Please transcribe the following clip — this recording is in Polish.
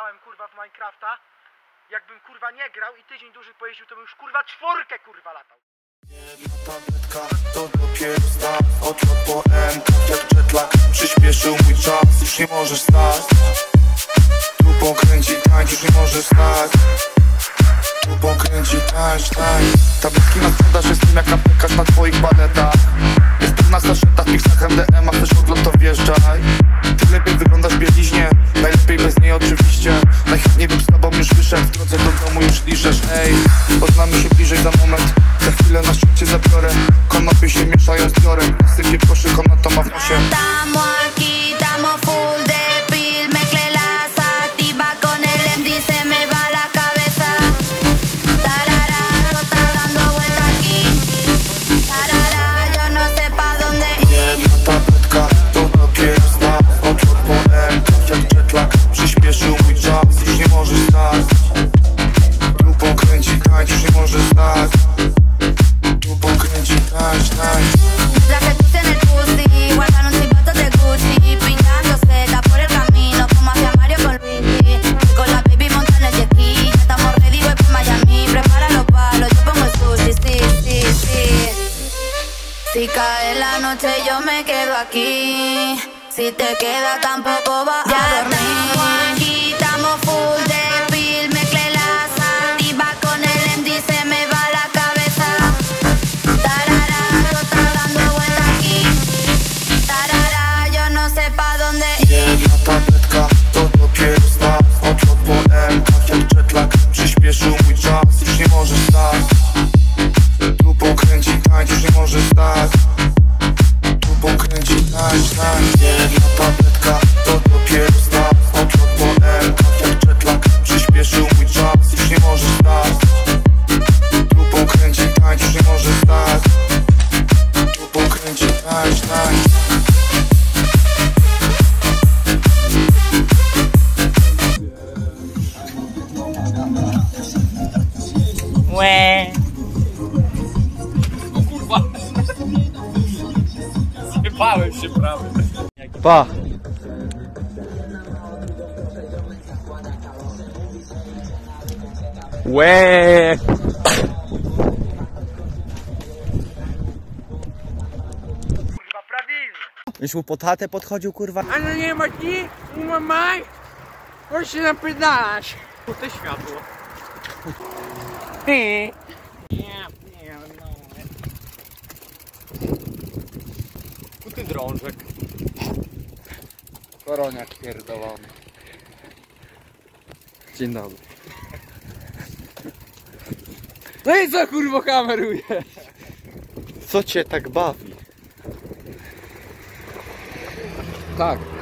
grałem kurwa w Minecrafta, jakbym kurwa nie grał i tydzień dłużej pojeździł, to bym już kurwa 4 kurwa latał. Jedna tabletka to dopiero start. Odlot po M, tak jak jetlag. Przyspieszył mój czas, już nie możesz stać. Tu pokręci tańcz, już nie możesz stać. Tu pokręci tańcz. Tabletki na sprzedaż, jestem jak aptekarz na twoich paletach. Jest pewna saszeta w piksach MDM, a chcesz odlot to wjeżdżaj. Ty lepiej wyglądasz w bieliźnie, najlepiej bez niej oczywiście. Najchętniej bym z tobą już wyszedł, w drodze do domu już liżesz. Ej, poznamy się bliżej za moment. Za chwilę na szczycie zabiorę. Konopie się mieszają z biorem. Sypie koszyk, ona to ma w nosie. Estamos aquí, estamos full de pil. Mezclé la sativa con el MD, se me va la cabeza. Tarara, no está dando vuelta aquí. Tarara, yo no sé pa' dónde ir. Jedna tabletka to dopiero start. Odlot po M, tak jak jetlag. Przyspieszył mój czas, już nie możesz stać. Tu pokręci tańcz, już nie możesz stać. Tu pokręci tańcz. La que puse en el pussy, guardaron chivatos de Gucci, pintándose da por el camino, como hacia Mario con Luigi. Con la baby montan el jet ski, ya estamos ready, voy pa' Miami. Prepara los palos, yo pongo el sushi, sí, sí, sí. Si cae la noche yo me quedo aquí, si te quedas tampoco vas a dormir. Aquí estamos full de pil, mezclé la sativa con el MD, se me va la cabeza. Tarara, no está dando vuelta aquí. Tarara, yo no sé pa' dónde ir. Jedna tabletka to dopiero start. Odlot po M, tak jak jetlag. Przyspieszył mój czas, już nie możesz stać. Tu pokręci tańcz, już nie możesz stać. Tu pokręci tańcz. Jedna tabletka to dopiero start. Odlot po M, tak jak jetlag. Przyspieszył mój czas, już nie możesz stać. Tu pokręci tańcz, już nie możesz stać. Tu pokręci tańcz. Łe. O kurwa. Zjebałem się prawie. Pa! Łe! Kurwa prawilnie. Już mu pod chatę podchodził, kurwa. A no nie ma ci? Umamaj? Chodź się napierdalasz. Tu te światło. Ja pierdolę. Tu ty drążek. Koroniak pierdolony. Dzień dobry. No i co kurwa kameruje? Co cię tak bawi? Tak.